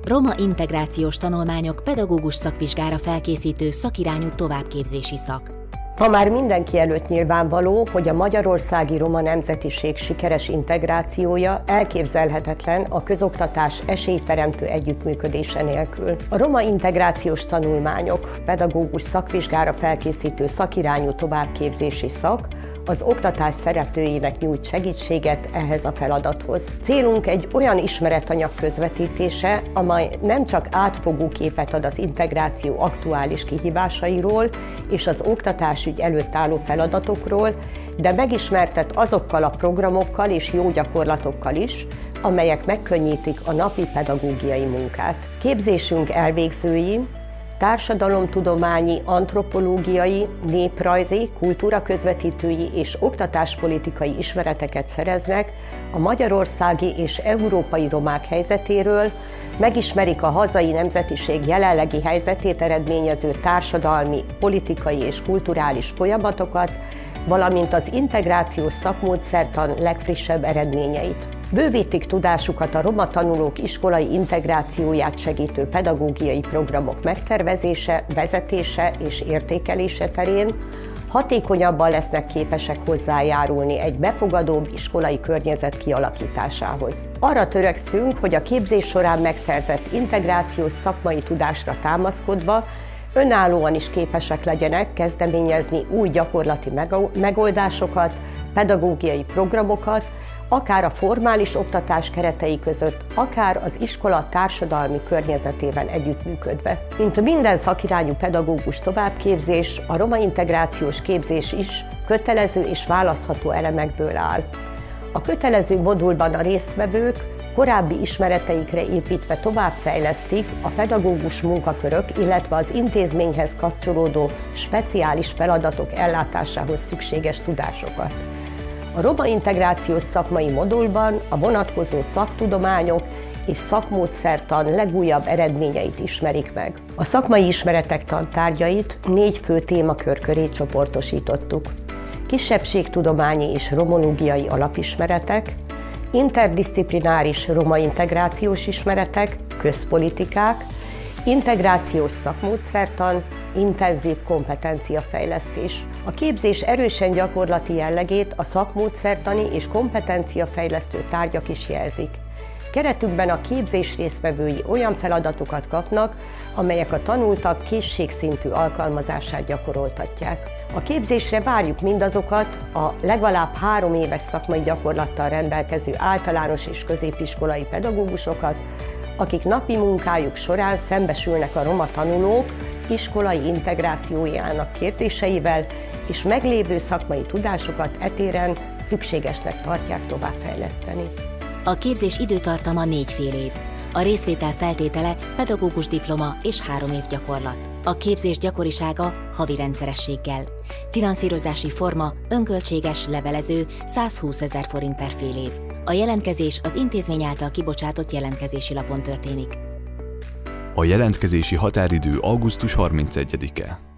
Roma integrációs tanulmányok pedagógus szakvizsgára felkészítő szakirányú továbbképzési szak. Ma már mindenki előtt nyilvánvaló, hogy a magyarországi roma nemzetiség sikeres integrációja elképzelhetetlen a közoktatás esélyteremtő együttműködése nélkül. A roma integrációs tanulmányok pedagógus szakvizsgára felkészítő szakirányú továbbképzési szak az oktatás szereplőinek nyújt segítséget ehhez a feladathoz. Célunk egy olyan ismeretanyag közvetítése, amely nem csak átfogó képet ad az integráció aktuális kihívásairól és az oktatásügy előtt álló feladatokról, de megismertet azokkal a programokkal és jó gyakorlatokkal is, amelyek megkönnyítik a napi pedagógiai munkát. Képzésünk elvégzői társadalomtudományi, antropológiai, néprajzi, kultúraközvetítői és oktatáspolitikai ismereteket szereznek a magyarországi és európai romák helyzetéről, megismerik a hazai nemzetiség jelenlegi helyzetét eredményező társadalmi, politikai és kulturális folyamatokat, valamint az integrációs szakmódszertan legfrissebb eredményeit. Bővítik tudásukat a roma tanulók iskolai integrációját segítő pedagógiai programok megtervezése, vezetése és értékelése terén, hatékonyabban lesznek képesek hozzájárulni egy befogadóbb iskolai környezet kialakításához. Arra törekszünk, hogy a képzés során megszerzett integrációs szakmai tudásra támaszkodva önállóan is képesek legyenek kezdeményezni új gyakorlati megoldásokat, pedagógiai programokat, akár a formális oktatás keretei között, akár az iskola társadalmi környezetében együttműködve. Mint minden szakirányú pedagógus továbbképzés, a roma integrációs képzés is kötelező és választható elemekből áll. A kötelező modulban a résztvevők korábbi ismereteikre építve továbbfejlesztik a pedagógus munkakörök, illetve az intézményhez kapcsolódó speciális feladatok ellátásához szükséges tudásokat. A roma integrációs szakmai modulban a vonatkozó szaktudományok és szakmódszertan legújabb eredményeit ismerik meg. A szakmai ismeretek tantárgyait 4 fő témakör köré csoportosítottuk. Kisebbségtudományi és romológiai alapismeretek, interdiszciplináris roma integrációs ismeretek, közpolitikák, integrációs szakmódszertan, intenzív kompetenciafejlesztés. A képzés erősen gyakorlati jellegét a szakmódszertani és kompetenciafejlesztő tárgyak is jelzik. Keretükben a képzés résztvevői olyan feladatokat kapnak, amelyek a tanultak készségszintű alkalmazását gyakoroltatják. A képzésre várjuk mindazokat a legalább 3 éves szakmai gyakorlattal rendelkező általános és középiskolai pedagógusokat, akik napi munkájuk során szembesülnek a roma tanulók iskolai integrációjának kérdéseivel, és meglévő szakmai tudásukat e téren szükségesnek tartják továbbfejleszteni. A képzés időtartama 4 fél év. A részvétel feltétele pedagógus diploma és 3 év gyakorlat. A képzés gyakorisága havi rendszerességgel. Finanszírozási forma önköltséges, levelező, 120 000 forint per fél év. A jelentkezés az intézmény által kibocsátott jelentkezési lapon történik. A jelentkezési határidő augusztus 31-e.